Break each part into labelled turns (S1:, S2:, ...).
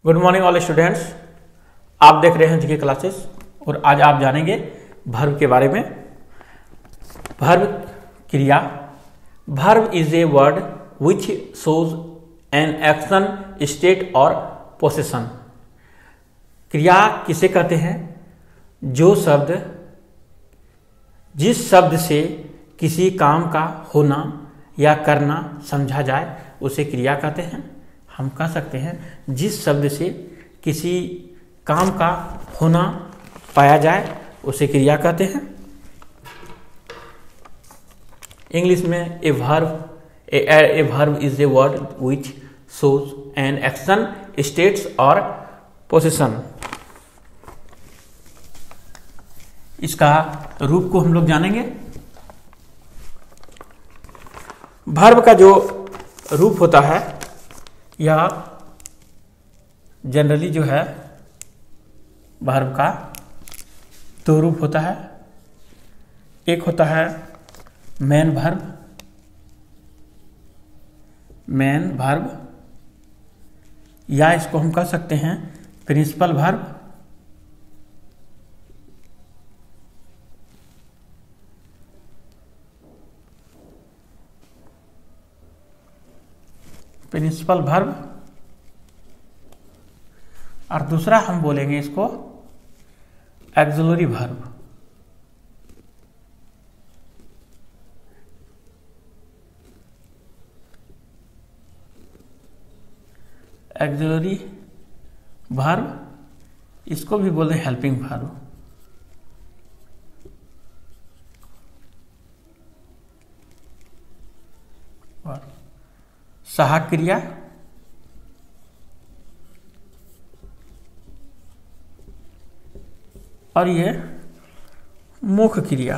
S1: Good morning all students. आप देख रहे हैं जीके क्लासेस और आज आप जानेंगे वर्ब के बारे में। वर्ब क्रिया। Verb is a word which shows an action, state और पोजीशन। क्रिया किसे कहते हैं? जो शब्द जिस शब्द से किसी काम का होना या करना समझा जाए उसे क्रिया कहते हैं। हम कह सकते हैं जिस शब्द से किसी काम का होना पाया जाए उसे क्रिया कहते हैं। इंग्लिश में a verb is a word which shows an action, states और पोजीशन। इसका रूप को हम लोग जानेंगे। वर्ब का जो रूप होता है या जनरली जो है वर्ब का दो रूप होता है। एक होता है मेन वर्ब या इसको हम कह सकते हैं प्रिंसिपल वर्ब। प्रिंसिपल वर्ब और दूसरा हम बोलेंगे इसको एक्सिलरी वर्ब। एक्सिलरी वर्ब इसको भी बोलते हैं हेल्पिंग वर्ब। सहायक क्रिया। और ये मुख्य क्रिया।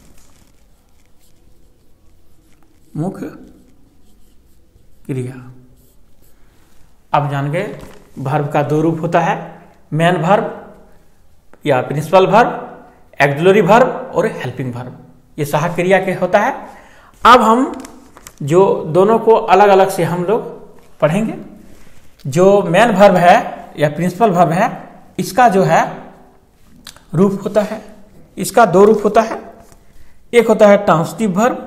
S1: मुख्य क्रिया। अब जान गए वर्ब का दो रूप होता है, मेन वर्ब या प्रिंसिपल वर्ब, एक्सिलरी वर्ब और हेल्पिंग वर्ब। ये सहायक क्रिया के होता है। अब हम जो दोनों को अलग अलग से हम लोग पढ़ेंगे। जो मेन वर्ब है या प्रिंसिपल वर्ब है, इसका जो है रूप होता है, इसका दो रूप होता है। एक होता है ट्रांसिटिव वर्ब,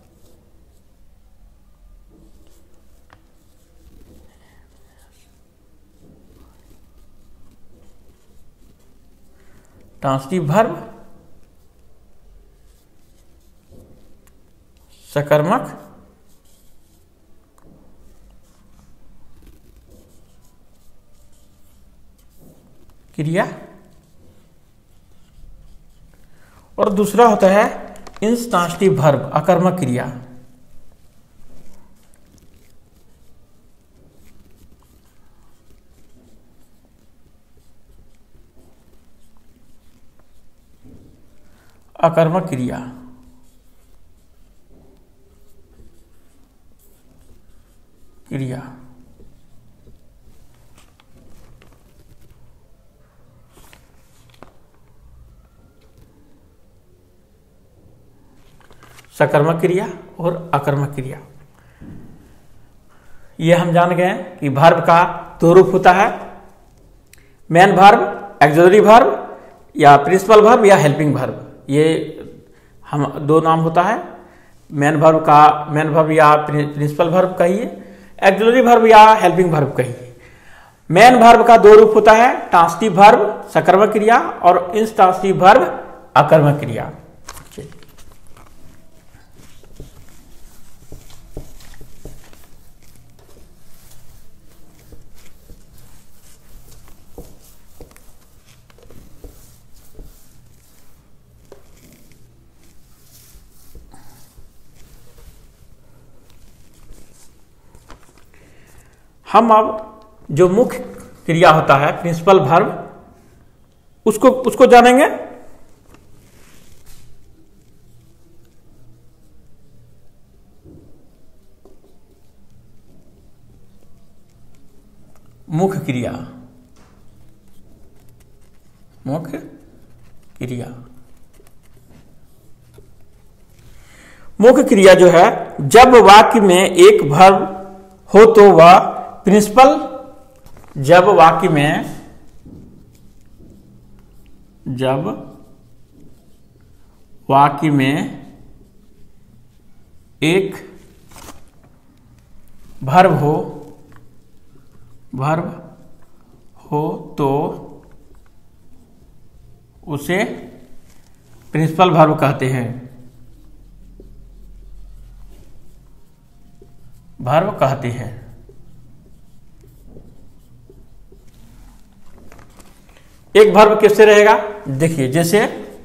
S1: सकर्मक क्रिया। और दूसरा होता है इंट्रांसिटिव वर्ब, अकर्मक क्रिया। अकर्मक क्रिया। सकर्मक क्रिया और अकर्मक क्रिया। ये हम जान गए कि वर्ब का दो रूप होता है, मेन वर्ब, एक्सिलरी वर्ब या प्रिंसिपल वर्ब या हेल्पिंग वर्ब। ये हम दो नाम होता है। मेन वर्ब या प्रिंसिपल वर्ब कहिए, एक्सिलरी वर्ब या हेल्पिंग वर्ब कहिए। मेन वर्ब का दो रूप होता है, ट्रांसिटिव वर्ब सकर्मक क्रिया और इंट्रांसिटिव वर्ब अकर्मक क्रिया। हम अब जो मुख्य क्रिया होता है प्रिंसिपल वर्ब उसको जानेंगे। मुख्य क्रिया मुख्य क्रिया जो है, जब वाक्य में एक वर्ब हो तो वह प्रिंसिपल जब वाक्य में एक वर्ब हो तो उसे प्रिंसिपल वर्ब कहते हैं। एक वर्ब किससे रहेगा? देखिए, जैसे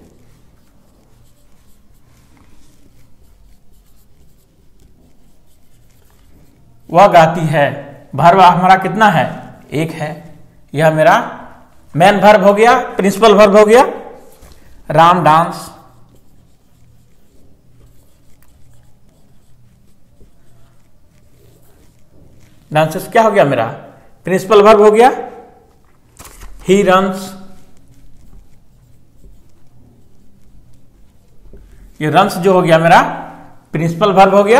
S1: वह गाती है, वर्ब हमारा कितना है? एक है। यह मेरा मेन वर्ब हो गया, प्रिंसिपल वर्ब हो गया। राम डांस, डांसेस क्या हो गया मेरा? प्रिंसिपल वर्ब हो गया। ही रन्स, ये रन्स जो हो गया मेरा प्रिंसिपल वर्ब हो गया।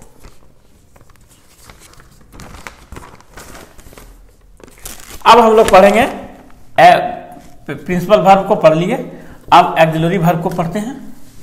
S1: अब हम लोग पढ़ेंगे, प्रिंसिपल वर्ब को पढ़ लिए, अब ऑक्सिलरी वर्ब को पढ़ते हैं।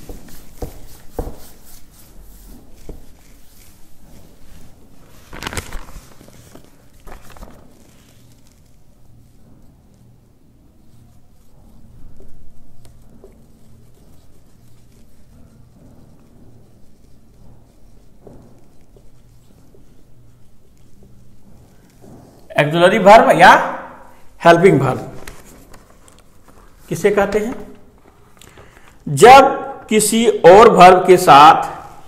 S1: ऑक्सिलरी वर्ब या हेल्पिंग वर्ब किसे कहते हैं? जब किसी और वर्ब के साथ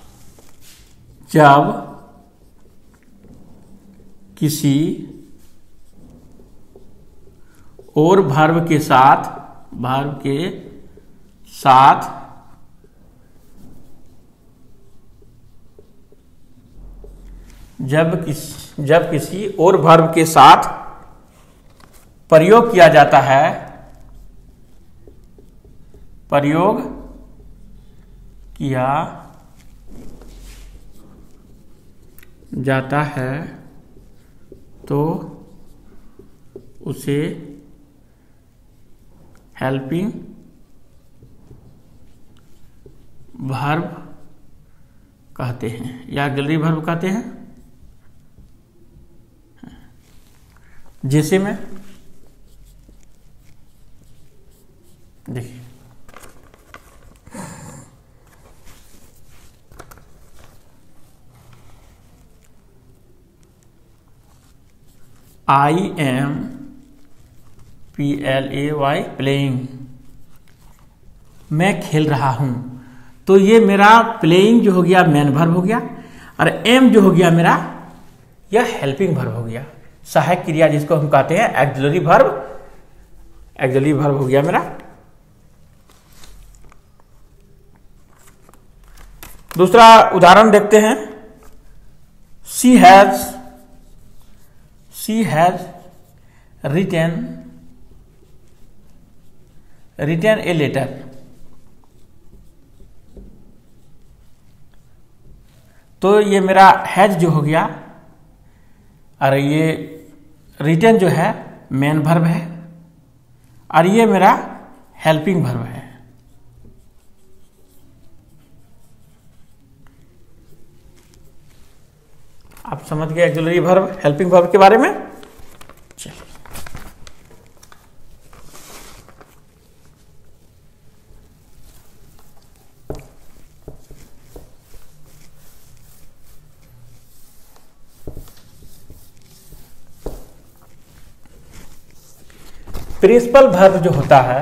S1: जब किसी और वर्ब के साथ प्रयोग किया जाता है तो उसे हेल्पिंग वर्ब कहते हैं या ऑक्सिलरी वर्ब कहते हैं। जैसे में देखिए, आई एम PLAY प्लेइंग, मैं खेल रहा हूं। तो ये मेरा प्लेइंग जो हो गया मेन वर्ब हो गया, और एम जो हो गया मेरा यह हेल्पिंग वर्ब हो गया, सहायक क्रिया जिसको हम कहते हैं ऑक्सिलरी वर्ब। ऑक्सिलरी वर्ब हो गया मेरा। दूसरा उदाहरण देखते हैं। She has written a letter। तो ये मेरा हैज जो हो गया, और ये रिटन जो है मेन वर्ब है, और ये मेरा हेल्पिंग वर्ब है। आप समझ गए ऑक्सिलरी वर्ब हेल्पिंग वर्ब के बारे में। चलिए, प्रिंसिपल वर्ब जो होता है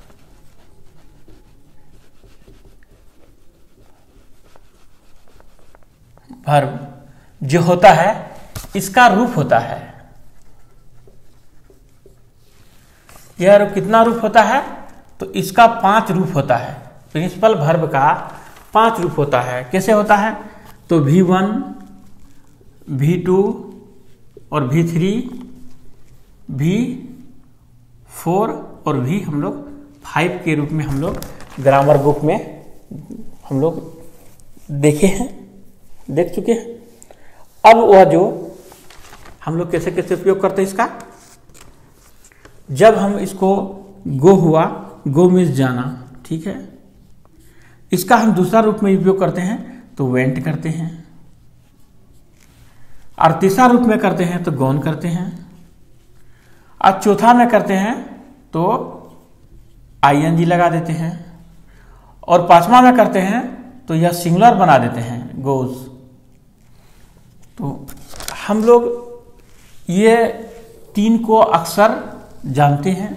S1: वर्ब जो होता है इसका रूप होता है। यह रूप कितना रूप होता है? तो इसका 5 रूप होता है। प्रिंसिपल वर्ब का 5 रूप होता है। कैसे होता है? तो V1, V2 और V3, V4 और V हम लोग 5 के रूप में हम लोग ग्रामर बुक में हम लोग देख चुके हैं। अब वह जो हम लोग कैसे कैसे उपयोग करते हैं इसका, जब हम इसको गो हुआ, गो मीन्स जाना, ठीक है। इसका हम दूसरा रूप में उपयोग करते हैं तो वेंट करते हैं, और तीसरा रूप में करते हैं तो गॉन करते हैं, और चौथा में करते हैं तो आईएनजी लगा देते हैं, और पांचवा में करते हैं तो यह सिंगुलर बना देते हैं, गोज। तो हम लोग ये 3 को अक्सर जानते हैं,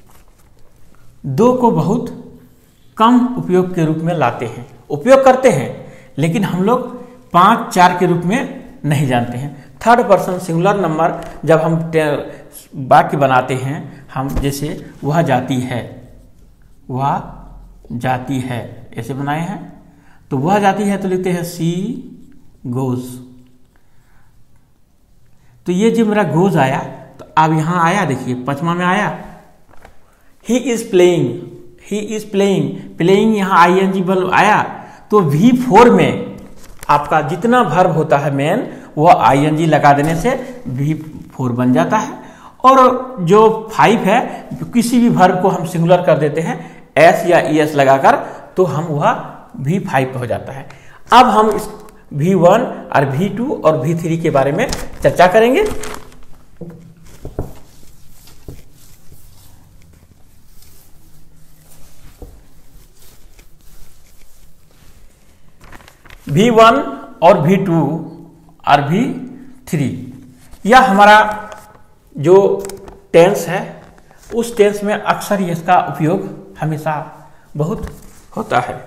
S1: 2 को बहुत कम उपयोग के रूप में लाते हैं, उपयोग करते हैं, लेकिन हम लोग 5, 4 के रूप में नहीं जानते हैं। थर्ड पर्सन सिंगुलर नंबर जब हम वाक्य बनाते हैं, हम जैसे वह जाती है, वह जाती है ऐसे बनाए हैं, तो वह जाती है तो लिखते हैं सी गोज। तो ये जो मेरा गोज आया, तो अब यहां आया, देखिए 5वां में आया he is playing, he is playing, playing यहां आईएनजी वर्ब आया, तो V4 में आपका जितना वर्ब होता है मेन, वह आईएनजी लगा देने से V4 बन जाता है। और जो 5 है, किसी भी वर्ब को हम सिंगुलर कर देते हैं S या ES लगाकर, तो हम वह V5 हो जाता है। अब हम इस V1 और V2 और V3 के बारे में चर्चा करेंगे। V1 और V2 और V3, यह हमारा जो टेंस है, उस टेंस में अक्सर इसका उपयोग हमेशा बहुत होता है।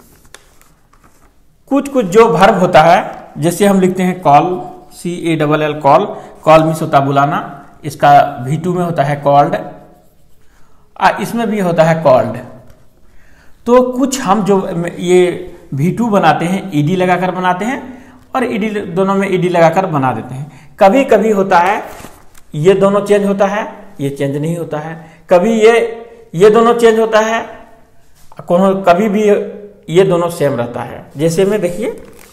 S1: कुछ जो वर्ब होता है, जैसे हम लिखते हैं call, CALL call, call means होता है बुलाना, इसका V2 में होता है कॉल्ड, इसमें भी होता है कॉल्ड। तो कुछ हम जो ये V2 बनाते हैं ED लगाकर बनाते हैं, और ED दोनों में ED लगाकर बना देते हैं। कभी कभी होता है ये दोनों चेंज होता है, ये चेंज नहीं होता है, कभी ये दोनों चेंज होता है, कभी भी ये दोनों सेम रहता है। जैसे में देखिए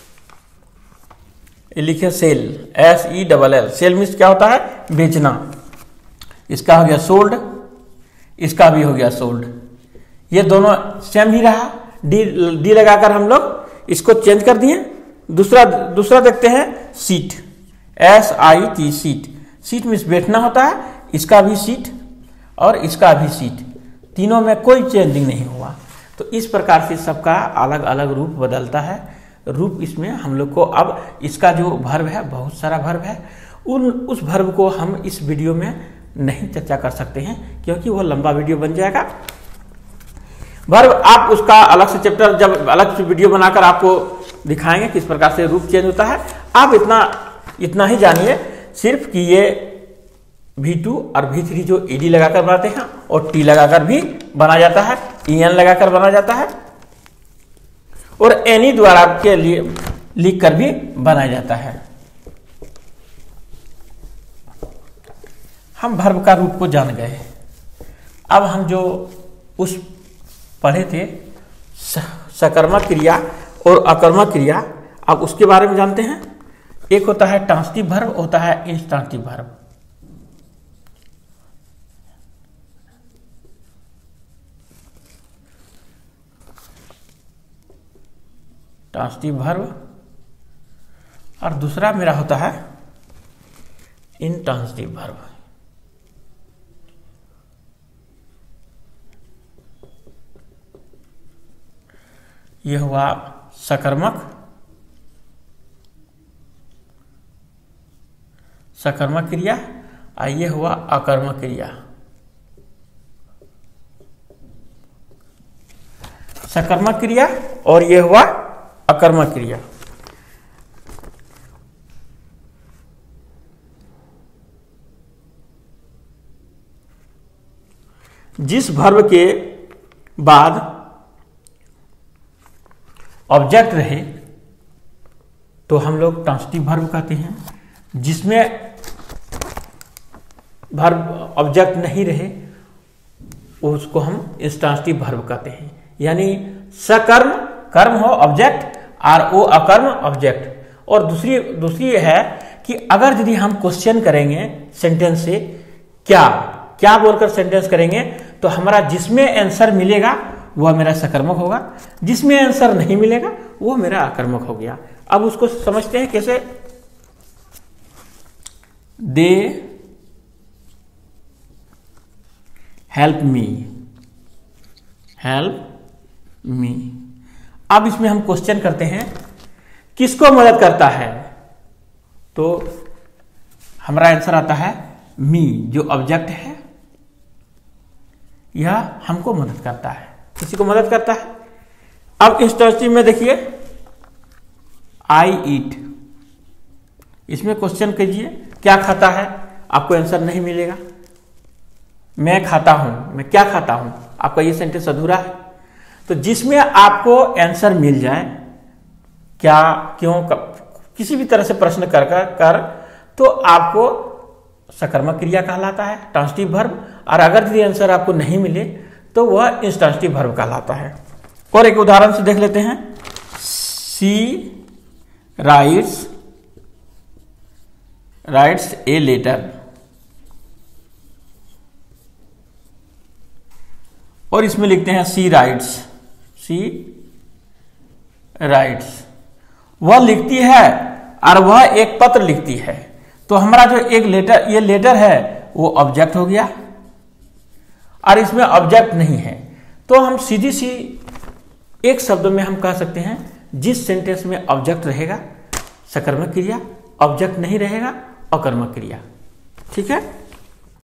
S1: लिखे सेल, SELL, सेल मीन्स क्या होता है, बेचना, इसका हो गया सोल्ड, इसका भी हो गया सोल्ड, ये दोनों सेम ही रहा। डी लगाकर हम लोग इसको चेंज कर दिए। दूसरा देखते हैं sit, SIT, sit, sit means बैठना होता है, इसका भी सीट और इसका भी सीट, तीनों में कोई चेंजिंग नहीं हुआ। तो इस प्रकार से सबका अलग अलग रूप बदलता है। रूप इसमें हम लोग को, अब इसका जो वर्ब है, बहुत सारा वर्ब है, उस वर्ब को हम इस वीडियो में नहीं चर्चा कर सकते हैं, क्योंकि वो लंबा वीडियो बन जाएगा। वर्ब आप उसका अलग से चैप्टर, जब अलग से वीडियो बनाकर आपको दिखाएंगे किस प्रकार से रूप चेंज होता है। आप इतना ही जानिए सिर्फ कि ये V2 और V3 जो ED लगाकर बनाते हैं, और T लगाकर भी बना जाता है, EN लगाकर बना जाता है, और any द्वारा के लिए लिख कर भी बनाया जाता है। हम वर्ब का रूप को जान गए। अब हम जो उस पढ़े थे सकर्मक क्रिया और अकर्मक क्रिया, अब उसके बारे में जानते हैं। एक होता है ट्रांसिटिव वर्ब, होता है इंस्ट्रांसिटिव वर्ब। ट्रांसिटिव वर्ब, और दूसरा मेरा होता है इंट्रांसिटिव वर्ब। यह हुआ सकर्मक क्रिया, और यह हुआ अकर्मक क्रिया। सकर्मक क्रिया और यह हुआ अकर्मक क्रिया। जिस वर्ब के बाद ऑब्जेक्ट रहे तो हम लोग ट्रांसिटिव वर्ब कहते हैं। जिसमें वर्ब ऑब्जेक्ट नहीं रहे उसको हम इंट्रांसिटिव वर्ब कहते हैं। यानी सकर्म कर्म हो ऑब्जेक्ट, और वो अकर्म ऑब्जेक्ट। और दूसरी है कि अगर यदि हम क्वेश्चन करेंगे सेंटेंस से, क्या क्या बोलकर सेंटेंस करेंगे तो हमारा जिसमें आंसर मिलेगा वह मेरा सकर्मक होगा, जिसमें आंसर नहीं मिलेगा वो मेरा आकर्मक हो गया। अब उसको समझते हैं कैसे। They help me. अब इसमें हम क्वेश्चन करते हैं किसको मदद करता है, तो हमारा आंसर आता है मी, जो ऑब्जेक्ट है यह हमको मदद करता है, किसी को मदद करता है। अब इंस्टेंटिव में देखिए आई ईट, इसमें क्वेश्चन कीजिए क्या खाता है, आपको आंसर नहीं मिलेगा। मैं खाता हूं, मैं क्या खाता हूं, आपका ये सेंटेंस अधूरा है। तो जिसमें आपको आंसर मिल जाए, क्या, क्यों, किसी भी तरह से प्रश्न कर तो आपको सकर्मक क्रिया कहलाता है, ट्रांसिटिव वर्ब। और अगर यदि आंसर आपको नहीं मिले तो वह इंस्टेंटिव वर्ब कहलाता है। और एक उदाहरण से देख लेते हैं। सी राइट्स ए लेटर, और इसमें लिखते हैं सी राइट्स। वह लिखती है और वह एक पत्र लिखती है। तो हमारा जो एक लेटर, ये लेटर है वो ऑब्जेक्ट हो गया, और इसमें ऑब्जेक्ट नहीं है। तो हम सीधी सी एक शब्द में हम कह सकते हैं जिस सेंटेंस में ऑब्जेक्ट रहेगा सकर्मक क्रिया, ऑब्जेक्ट नहीं रहेगा अकर्मक क्रिया। ठीक है।